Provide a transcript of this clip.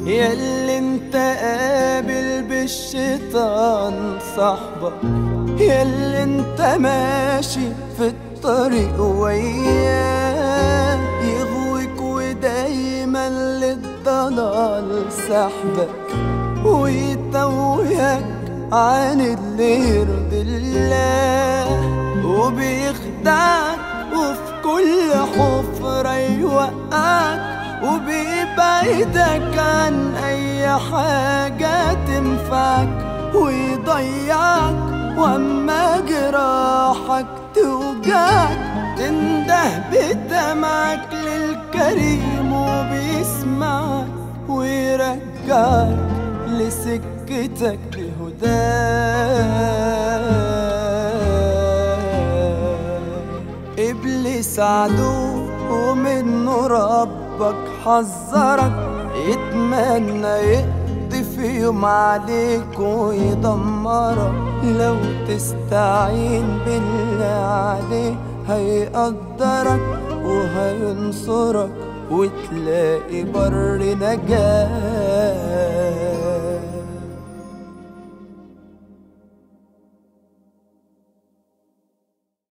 ياللي انت قابل بالشيطان صاحبك، ياللي انت ماشي في الطريق وياه يغويك ودايما للضلال سحبك ويتوهك عن اللي يرضي الله، وبيخدعك وفي كل حفرة يوقعك، وبيبعدك عن أي حاجة تنفعك ويضيعك، وأما جراحك توجعك تنده بدمعك للكريم وبيسمعك ويرجعك لسكتك بهداك. إبليس عدو ومنه ربك حذرك، يتمنى يقضي في يوم عليك ويدمرك، لو تستعين بالله عليه هيقدرك وهينصرك وتلاقي بر نجاة.